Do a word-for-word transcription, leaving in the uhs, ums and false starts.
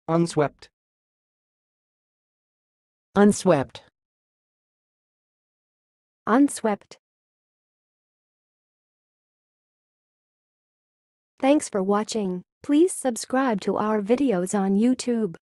Unswept. Unswept. Unswept. Thanks for watching. Please subscribe to our videos on YouTube.